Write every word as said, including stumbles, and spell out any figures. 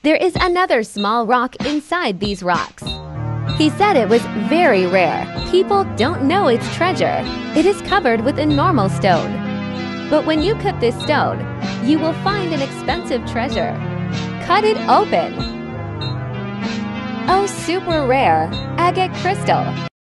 There is another small rock inside these rocks. He said it was very rare. People don't know its treasure. It is covered with a normal stone. But when you cut this stone, you will find an expensive treasure. Cut it open. Oh, super rare agate crystal.